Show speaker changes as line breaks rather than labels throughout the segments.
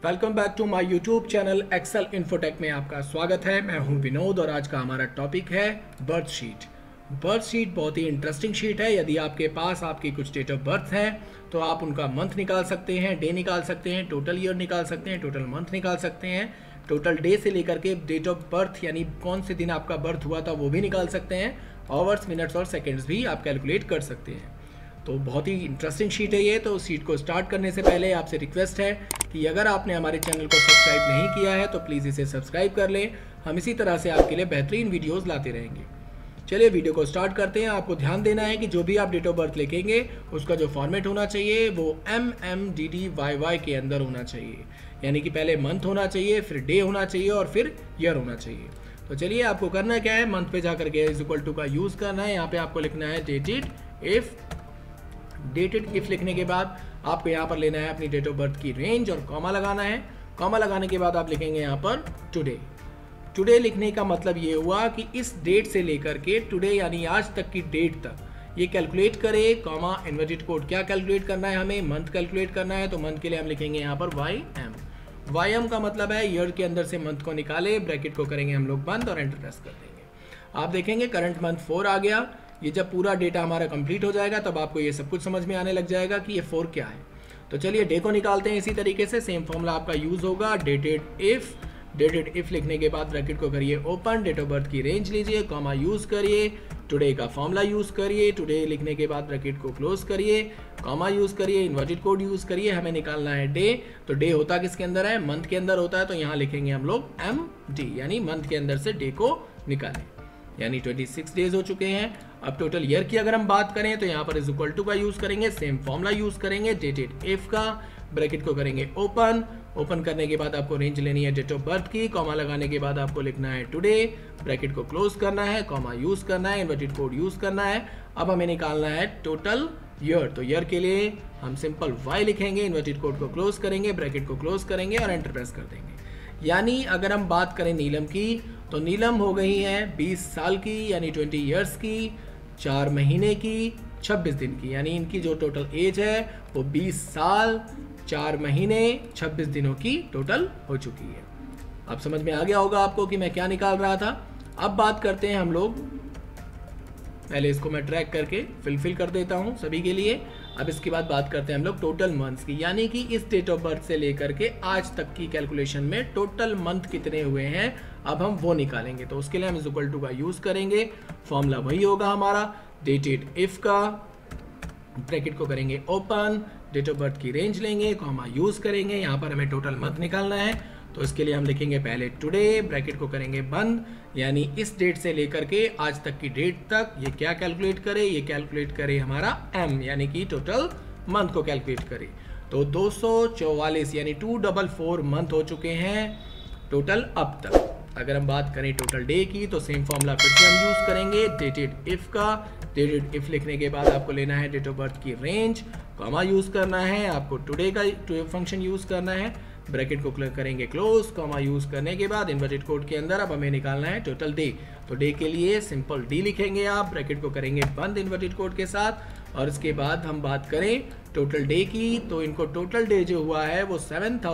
Welcome back to my YouTube channel Excel Infotech में आपका स्वागत है। मैं हूं विनोद और आज का हमारा टॉपिक है बर्थ शीट। बर्थ शीट बहुत ही इंटरेस्टिंग शीट है। यदि आपके पास आपकी कुछ डेट ऑफ बर्थ है तो आप उनका मंथ निकाल सकते हैं, डे निकाल सकते हैं, टोटल ईयर निकाल सकते हैं, टोटल मंथ निकाल सकते हैं, टोटल डे से लेकर के डेट ऑफ बर्थ यानी कौन से दिन आपका बर्थ हुआ था वो भी निकाल सकते हैं। आवर्स, मिनट्स और सेकेंड्स भी आप कैलकुलेट कर सकते हैं। तो बहुत ही इंटरेस्टिंग शीट है ये। तो शीट को स्टार्ट करने से पहले आपसे रिक्वेस्ट है कि अगर आपने हमारे चैनल को सब्सक्राइब नहीं किया है तो प्लीज़ इसे सब्सक्राइब कर लें। हम इसी तरह से आपके लिए बेहतरीन वीडियोस लाते रहेंगे। चलिए वीडियो को स्टार्ट करते हैं। आपको ध्यान देना है कि जो भी आप डेट ऑफ बर्थ लिखेंगे उसका जो फॉर्मेट होना चाहिए वो MMDDYY के अंदर होना चाहिए, यानी कि पहले मंथ होना चाहिए, फिर डे होना चाहिए और फिर ईयर होना चाहिए। तो चलिए आपको करना क्या है, मंथ पे जाकर के इज इक्वल टू का यूज़ करना है। यहाँ पे आपको लिखना है डेटेड इफ। डेटेड इफ लिखने के बाद आपको यहाँ पर लेना है अपनी डेट ऑफ बर्थ की रेंज और कॉमा लगाना है। कॉमा लगाने के बाद आप लिखेंगे यहाँ पर टुडे। टुडे लिखने का मतलब ये हुआ कि इस डेट से लेकर के टुडे यानी आज तक की डेट तक ये कैलकुलेट करे। कॉमा इन्वर्टेड कोड क्या कैलकुलेट करना है, हमें मंथ कैलकुलेट करना है। तो मंथ के लिए हम लिखेंगे यहाँ पर YM। YM का मतलब है ईयर के अंदर से मंथ को निकाले, ब्रैकेट को करेंगे हम लोग बंद और एंटर प्रेस कर देंगे। आप देखेंगे करंट मंथ 4 आ गया। ये जब पूरा डेटा हमारा कंप्लीट हो जाएगा तब आपको ये सब कुछ समझ में आने लग जाएगा कि ये 4 क्या है। तो चलिए डे को निकालते हैं। इसी तरीके से सेम फॉर्मूला आपका यूज होगा। Dated if. डेटेड इफ लिखने के बाद ब्रैकेट को करिए ओपन, डेट ऑफ बर्थ की रेंज लीजिए, कॉमा यूज करिए, टुडे का फॉर्मूला यूज करिए, टुडे लिखने के बाद ब्रैकेट को क्लोज करिए, कॉमा यूज करिए, इन्वर्टेड कोड यूज करिए। हमें निकालना है डे। तो डे होता किसके अंदर है, मंथ के अंदर होता है। तो यहाँ लिखेंगे हम लोग MD, यानी मंथ के अंदर से डे को निकालें, यानी 26 डेज हो चुके हैं। अब टोटल ईयर की अगर हम बात करें तो यहाँ पर इज इक्वल टू का यूज करेंगे, सेम फॉर्मूला यूज करेंगे, डेटेड इफ का, ब्रैकेट को करेंगे ओपन। ओपन करने के बाद आपको रेंज लेनी है डेट ऑफ बर्थ की, कॉमा लगाने के बाद आपको लिखना है टुडे, ब्रैकेट को क्लोज करना है, कॉमा यूज करना है, इन्वर्टेड कोड यूज करना है। अब हमें निकालना है टोटल ईयर। तो ईयर के लिए हम सिंपल Y लिखेंगे, इन्वर्टेड कोड को क्लोज करेंगे, ब्रैकेट को क्लोज करेंगे और एंटर प्रेस कर देंगे। यानी अगर हम बात करें नीलम की तो नीलम हो गई है 20 साल की, यानी 20 ईयर्स की, 4 महीने की, 26 दिन की, यानी इनकी जो टोटल एज है वो 20 साल 4 महीने 26 दिनों की टोटल हो चुकी है। अब समझ में आ गया होगा आपको कि मैं क्या निकाल रहा था। अब बात करते हैं हम लोग, पहले इसको मैं ट्रैक करके फिल कर देता हूं सभी के लिए। अब इसके बाद बात करते हैं हम लोग टोटल मंथ्स की, यानी कि इस डेट ऑफ बर्थ से लेकर के आज तक की कैलकुलेशन में टोटल मंथ कितने हुए हैं अब हम वो निकालेंगे। तो उसके लिए हम इज इक्वल टू का यूज करेंगे। फॉर्मूला वही होगा हमारा, डेटेड इफ का, ब्रैकेट को करेंगे ओपन, डेट ऑफ बर्थ की रेंज लेंगे, कॉमा यूज करेंगे। यहाँ पर हमें टोटल मंथ निकालना है तो इसके लिए हम लिखेंगे पहले टुडे, ब्रैकेट को करेंगे बंद, यानी इस डेट से लेकर के आज तक की डेट तक ये क्या कैलकुलेट करे, ये कैलकुलेट करे हमारा M, यानी कि टोटल मंथ को कैलकुलेट करे। तो 244 यानी 244 मंथ हो चुके हैं टोटल अब तक। अगर हम बात करें टोटल डे की तो सेम फॉर्मूला फिर से हम यूज करेंगे, डेटेड इफ का। डेटेड इफ लिखने के बाद आपको लेना है डेट ऑफ बर्थ की रेंज, कॉमा यूज करना है, आपको टुडे का फंक्शन यूज करना है, ब्रैकेट को करेंगे क्लोज, कॉमा यूज करने के बाद इन्वर्टेड कोड के अंदर अब हमें निकालना है टोटल डे। तो डे के लिए सिंपल D लिखेंगे आप, ब्रैकेट को करेंगे बंद इन्वर्टेड कोड के साथ। और इसके बाद हम बात करें टोटल डे की तो इनको टोटल डे जो हुआ है वो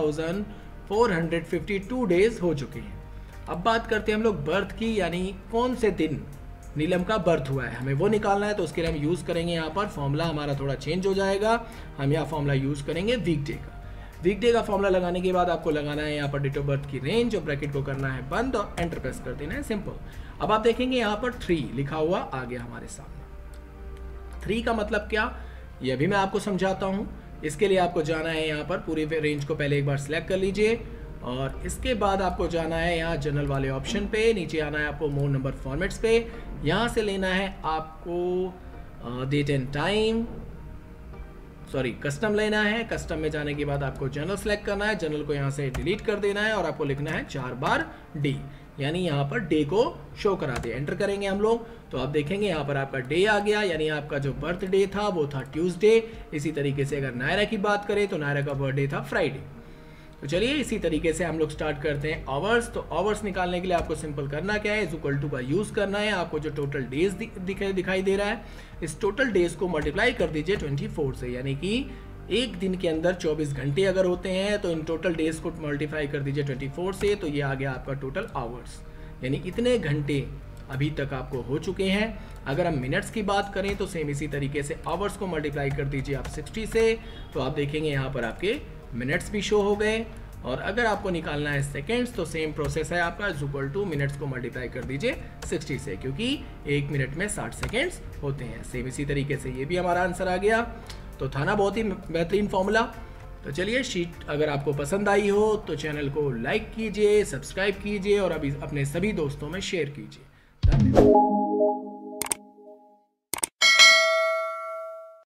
7452 डेज हो चुके हैं। अब बात करते हैं हम लोग बर्थ की, यानी कौन से दिन नीलम का बर्थ हुआ है हमें वो निकालना है। तो उसके लिए हम यूज करेंगे यहाँ पर फॉर्मूला हमारा थोड़ा चेंज हो जाएगा। हम यहाँ फॉर्मूला यूज करेंगे वीकडे का। वीकडे का फॉर्मूला लगाने के बाद आपको लगाना है यहाँ पर डेट ऑफ बर्थ की रेंज और ब्रैकेट को करना है बंद और एंटर प्रेस कर देना है, सिंपल। अब आप देखेंगे यहाँ पर 3 लिखा हुआ आ गया हमारे सामने। 3 का मतलब क्या, ये भी मैं आपको समझाता हूँ। इसके लिए आपको जाना है यहाँ पर पूरी रेंज को पहले एक बार सिलेक्ट कर लीजिए और इसके बाद आपको जाना है यहाँ जनरल वाले ऑप्शन पे, नीचे आना है आपको मोर नंबर फॉर्मेट्स पे। यहाँ से लेना है आपको date and time, sorry custom लेना है। कस्टम में जाने के बाद आपको जनरल सेलेक्ट करना है, जनरल को यहाँ से डिलीट कर देना है और आपको लिखना है 4 बार D, यानी यहाँ पर डे को शो करा दे। एंटर करेंगे हम लोग तो आप देखेंगे यहाँ पर आपका डे आ गया, यानी आपका जो बर्थ डे था वो था ट्यूसडे। इसी तरीके से अगर नायरा की बात करें तो नायरा का बर्थडे था फ्राइडे। तो चलिए इसी तरीके से हम लोग स्टार्ट करते हैं आवर्स। तो आवर्स निकालने के लिए आपको सिंपल करना क्या है, इज इक्वल टू का यूज करना है। आपको जो टोटल डेज दिखाई दे रहा है, इस टोटल डेज को मल्टीप्लाई कर दीजिए 24 से, यानी कि एक दिन के अंदर 24 घंटे अगर होते हैं तो इन टोटल डेज को मल्टीप्लाई कर दीजिए 24 से, तो ये आ गया आपका टोटल आवर्स, यानी इतने घंटे अभी तक आपको हो चुके हैं। अगर हम मिनट्स की बात करें तो सेम इसी तरीके से आवर्स को मल्टीप्लाई कर दीजिए आप 60 से, तो आप देखेंगे यहाँ पर आपके मिनट्स भी शो हो गए। और अगर आपको निकालना है सेकेंड्स तो सेम प्रोसेस है आपका, इज इक्वल टू मिनट्स को मल्टीप्लाई कर दीजिए 60 से, क्योंकि एक मिनट में 60 सेकेंड्स होते हैं। सेम इसी तरीके से ये भी हमारा आंसर आ गया। तो था ना बहुत ही बेहतरीन फॉर्मूला। तो चलिए, शीट अगर आपको पसंद आई हो तो चैनल को लाइक कीजिए, सब्सक्राइब कीजिए और अभी अपने सभी दोस्तों में शेयर कीजिए। धन्यवाद।